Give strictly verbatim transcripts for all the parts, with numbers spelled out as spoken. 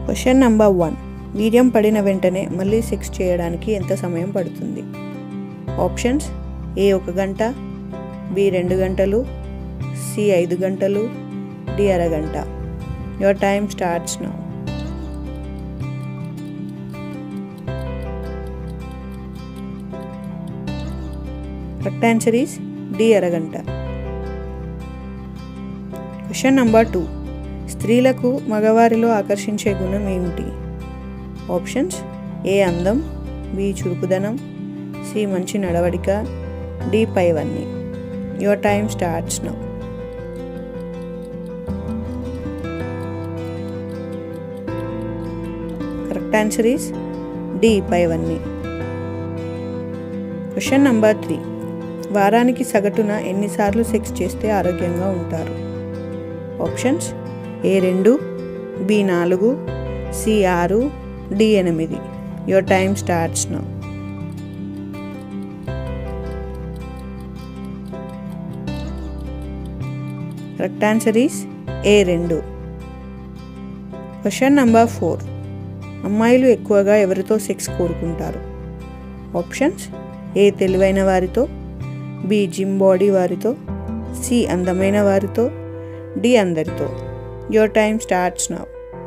Question number one. వీర్యం పడిన వెంటనే మళ్ళీ సెక్స్ చేయడానికి ఎంత సమయం పడుతుంది? ఆప్షన్స్: ఏ ఒక గంట, బి రెండు గంటలు, సి ఐదు గంటలు, డి అరగంట. Your time starts now. Correct answer is D అరగంట. Question number two. స్త్రీలకు మగవారిలో ఆకర్షించే గుణం ఏమిటి? ఆప్షన్స్: ఏ అందం, బి చురుకుదనం, సి మంచి నడవడిక, డి పైవన్నీ. Your time starts now. Correct answer is D పైవన్నీ. Question number three. వారానికి సగటున ఎన్నిసార్లు సెక్స్ చేస్తే ఆరోగ్యంగా ఉంటారు? ఆప్షన్స్: ఏ రెండు, బి నాలుగు, సి ఆరు, డి ఎనిమిది. Your time starts now. Correct answer is A రెండు. Question number four. అమ్మాయిలు ఎక్కువగా ఎవరితో సెక్స్ కోరుకుంటారు? ఆప్షన్స్: ఏ తెలివైన వారితో, బి జిమ్ బాడీ వారితో, సి అందమైన వారితో, డి అందరితో. Your time starts now.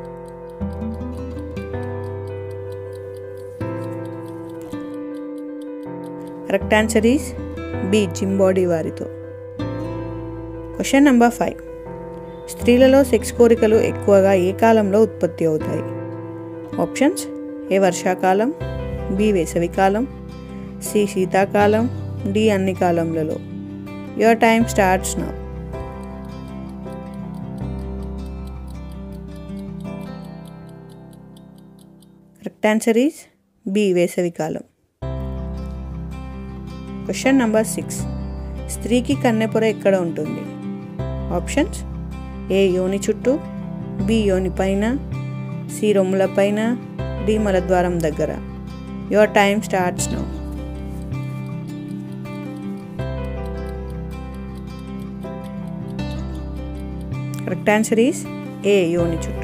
Correct answer is B gym body వారితో. Question number five. స్త్రీలలో సెక్స్ కోరికలు ఎక్కువగా ఏ కాలంలో ఉత్పత్తి అవుతాయి? ఆప్షన్స్: ఏ వర్షాకాలం, బి వేసవికాలం, సి శీతాకాలం, డి అన్ని కాలంలో. Your time starts now. Correct answer is B వేసవికాలం. Question number six. స్త్రీకి కన్నెపొర ఎక్కడ ఉంటుంది? ఆప్షన్స్: ఏ యోని చుట్టూ, బి యోని పైన, సి రొమ్ముల పైన, డి మలద్వారం దగ్గర. Your time starts now. Correct answer is A యోని చుట్టూ.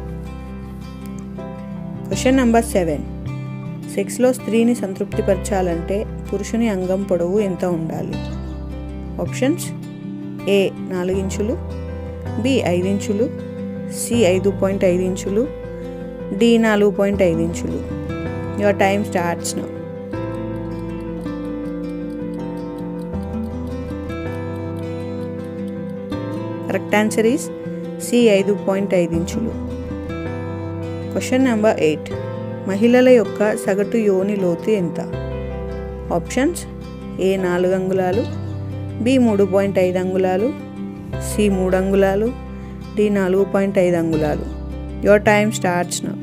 Question number seven. సెక్స్లో స్త్రీని సంతృప్తిపరచాలంటే పురుషుని అంగం పొడవు ఎంత ఉండాలి? ఆప్షన్స్: ఏ నాలుగు ఇంచులు, బి ఐదు ఇంచులు, సి ఐదు పాయింట్ ఐదు ఇంచులు, డి నాలుగు పాయింట్ ఐదు ఇంచులు. Your time starts now. Correct answer is C ఐదు పాయింట్ ఐదు ఇంచులు. Question number eight. మహిళల యొక్క సగటు యోని లోతు ఎంత? ఆప్షన్స్: ఏ నాలుగు అంగుళాలు, బి మూడు పాయింట్ ఐదు అంగుళాలు, సి మూడు అంగుళాలు, డి నాలుగు పాయింట్ ఐదు అంగుళాలు. Your time starts now.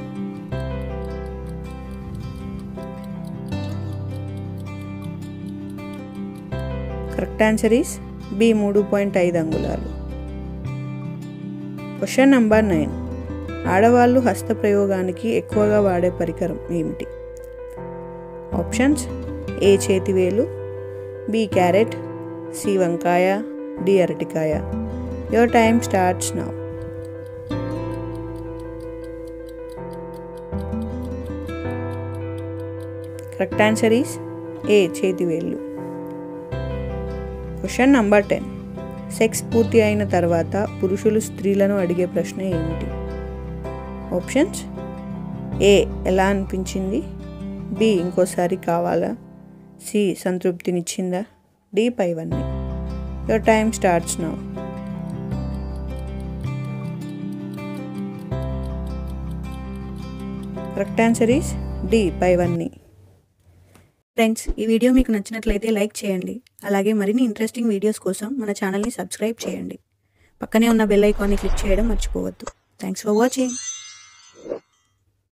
Correct answer is B మూడు పాయింట్ ఐదు అంగుళాలు. Question number nine. ఆడవాళ్ళు హస్తప్రయోగానికి ఎక్కువగా వాడే పరికరం ఏమిటి? ఆప్షన్స్: ఏ చేతివేలు, బి క్యారెట్, సి వంకాయ, డి అరటికాయ. Your time starts now. Correct answer is A చేతివేళ్ళు. Question number ten. సెక్స్ పూర్తి అయిన తర్వాత పురుషులు స్త్రీలను అడిగే ప్రశ్న ఏమిటి? ఆప్షన్స్: ఏ ఎలా అనిపించింది, బి ఇంకోసారి కావాలా, సి సంతృప్తినిచ్చిందా, డి పైవన్నీ. Your time starts now. Correct answer is D పైవన్నీ. ఫ్రెండ్స్, ఈ వీడియో మీకు నచ్చినట్లయితే లైక్ చేయండి. అలాగే మరిన్ని ఇంట్రెస్టింగ్ వీడియోస్ కోసం మన ఛానల్ని సబ్స్క్రైబ్ చేయండి. పక్కనే ఉన్న బెల్ ఐకాన్ని క్లిక్ చేయడం మర్చిపోవద్దు. Thanks for watching.